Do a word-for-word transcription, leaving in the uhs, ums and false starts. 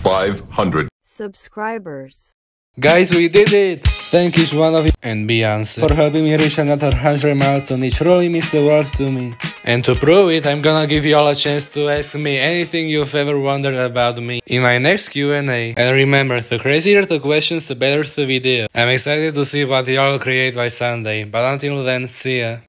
five hundred subscribers. Guys, we did it! Thank each one of you and Beyonce for helping me reach another one hundred milestone. It truly means the world to me. And to prove it, I'm gonna give you all a chance to ask me anything you've ever wondered about me in my next Q and A. And remember, the crazier the questions, the better the video. I'm excited to see what y'all create by Sunday, but until then, see ya.